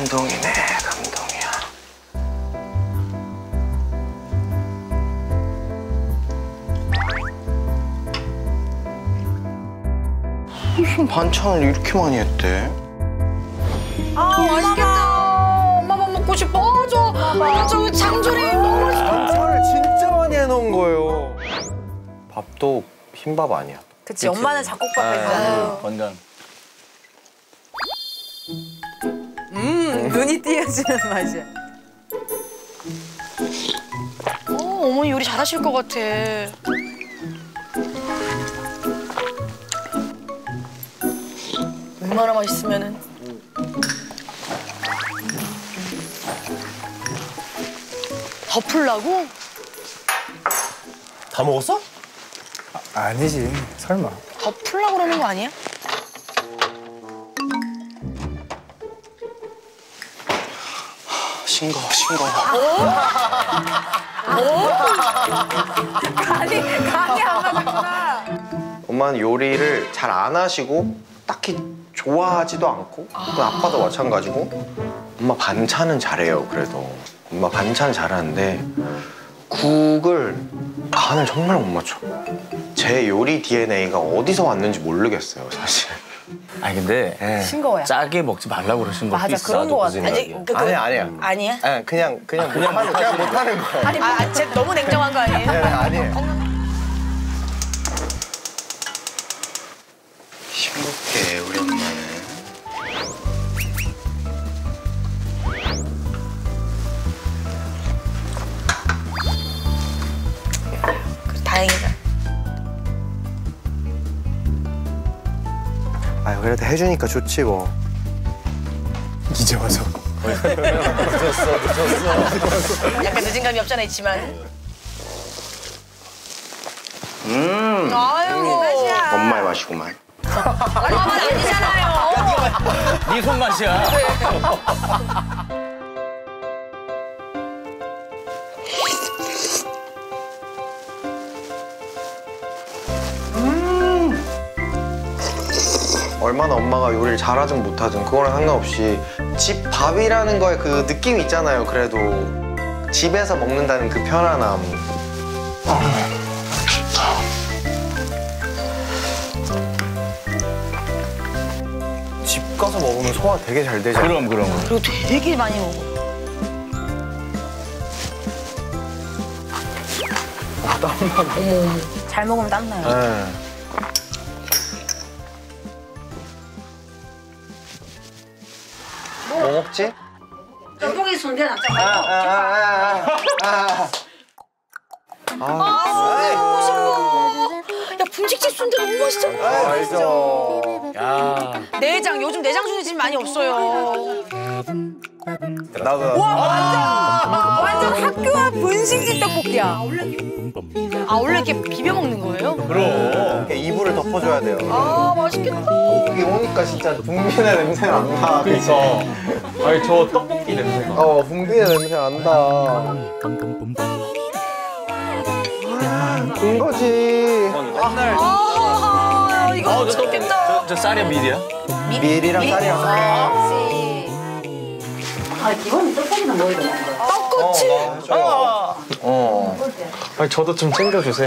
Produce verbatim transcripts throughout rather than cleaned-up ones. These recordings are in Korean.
감동이네, 감동이야. 무슨 반찬을 이렇게 많이 했대? 아, 맛있겠다. 엄마 밥 먹고 싶어. 어, 저, 아, 저 장조림 너무 맛있어. 반찬을 진짜 많이 해놓은 거예요. 밥도 흰밥 아니야. 그치, 엄마는 잡곡밥 해주잖아요. 건강. 음, 눈이 띄어지는 맛이야. 어, 어머니 요리 잘하실 것 같아. 얼마나 맛있으면은. 덮으려고? 다 먹었어? 아, 아니지, 설마. 덮으려고 그러는 거 아니야? 싱거워, 싱거워. 간이, 간이 안 맞았구나. 엄마는 요리를 잘 안 하시고 딱히 좋아하지도 않고 그 아빠도 마찬가지고. 엄마 반찬은 잘해요, 그래도. 엄마 반찬 잘하는데 국을 간을 정말 못 맞춰. 제 요리 디엔에이가 어디서 왔는지 모르겠어요, 사실. 아니 근데 네. 싱거워요. 짜게 먹지 말라고 그러신 것도 맞아, 있어. 그런 거 같아. 생각에. 아니, 그, 그, 아니야, 아니야. 아니야? 아니, 그냥 그냥 아, 그냥 못하는, 그냥 못하는 거예요. 아니, 아, 쟤 너무 냉정한 거 아니에요? 네, 아니에요. 싱겁게 우리 엄마는. 다행이다. 아, 그래도 해주니까 좋지 뭐. 이제 와서. 늦었어, 늦었어. 약간 늦은 감이 없잖아 있지만. 음. 아이고. 엄마의 맛이구만. 엄마 맛 아니잖아요. 네 손맛이야. 얼마나 엄마가 요리를 잘하든 못하든 그거랑 상관없이 집 밥이라는 거에 그 느낌이 있잖아요. 그래도 집에서 먹는다는 그 편안함. 집 가서 먹으면 소화 되게 잘 되잖아요. 그럼 그럼. 그리고 되게 많이 먹어. 어머, 잘 먹으면 땀나요. 네. 뭐 먹지? 짬뽕이 순대 나 아, 아, 아, 아, 아. 아, 너무 싫어. 야, 분식집 순대 너무 맛있어. 아, 알죠. 야. 내장, 요즘 내장 주는 집 많이 없어요. 나도. 와, 완전, 완전 학교 앞 분식집 떡볶이야. 아, 원래 이렇게 비벼 먹는 거예요? 그럼. 이렇게 이불을 덮어줘야 돼요. 아, 맛있겠다. 여기 오니까 진짜 붕빈의 냄새 난다. 그러니까. 아니 저 떡볶이 냄새가. 어, 붕빈의 냄새 난다. 군 거지. 맨날 아, 이거 어, 못 저 떡볶이. 참겠다. 저, 저 쌀이야 밀이야? 밀이랑 쌀이랑 섞여. 아, 기본이 떡볶이는 먹어야 되는 거. 떡꼬치. 어. 어. 아니 저도 좀 챙겨주세요.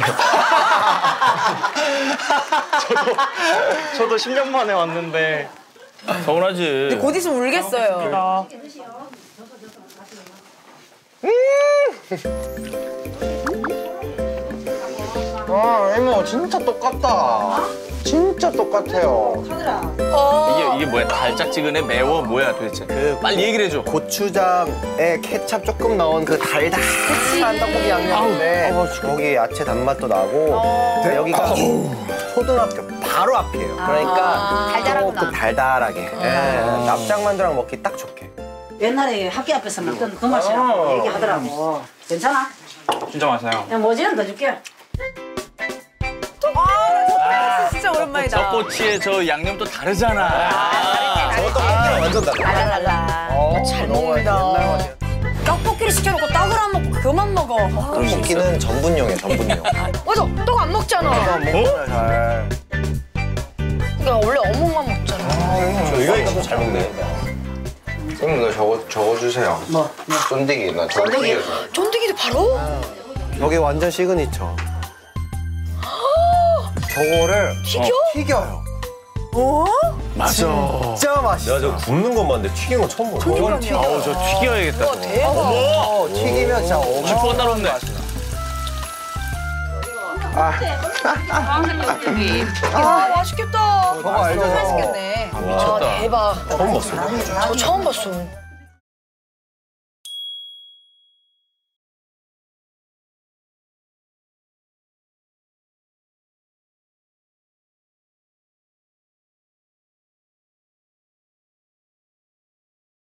저도 저도 십 년 만에 왔는데. 서운하지. 곧 있으면 울겠어요. 아, 이모 진짜 똑같다. 진짜 똑같아요. 이게 이게 뭐야? 달짝지근해 매워 뭐야 도대체? 그 빨리 얘기를 해줘. 고추장에 케찹 조금 넣은 그 달달한 떡볶이 양념인데 거기 야채 단맛도 나고 근데 여기가 초등학교 바로 앞이에요. 그러니까 달달하구나. 조금 달달하게 예, 납작만두랑 먹기 딱 좋게. 옛날에 학교 앞에서 먹던 그 맛이라고 얘기하더라고. 괜찮아? 진짜 맛있어요. 야, 뭐지는 더 줄게. 아, 진짜 오랜만이다. 떡꼬치에 저 양념 또 다르잖아. 저 떡볶이랑 완전 달라. 달달달라. 어, 잘 너무 맛있어. 먹는다. 옛날 맛이야. 떡볶이를 시켜놓고 떡을 안 먹고 그만 먹어. 떡볶이는 전분용이야, 전분용. 맞아, 떡 안 먹잖아. 안 먹잖아, 잘. 그러니까 원래 어묵만 먹잖아. 저 이거 이거 잘 먹네. 그럼 나 저거 적어주세요. 뭐? 뭐? 쫀디기 나 저거 쫀디기? 튀겨서. 쫀디기도 바로? 저게 완전 시그니처. 저거를 튀겨? 튀겨요. 어? 맞아. 진짜 맛있어. 내가 저 굽는 건 봤는데 튀긴 건 처음 보네. 저건 튀겨. 아우 저 튀겨야겠다. 저거. 대박. 어, 튀기면 진짜 슈퍼가 어마어마한 따로 없네. 맛이야. 아, 맛있겠다. 저거 알죠? 맛있겠네. 미쳤다. 아, 대박. 처음 봤어. 저 처음 봤어.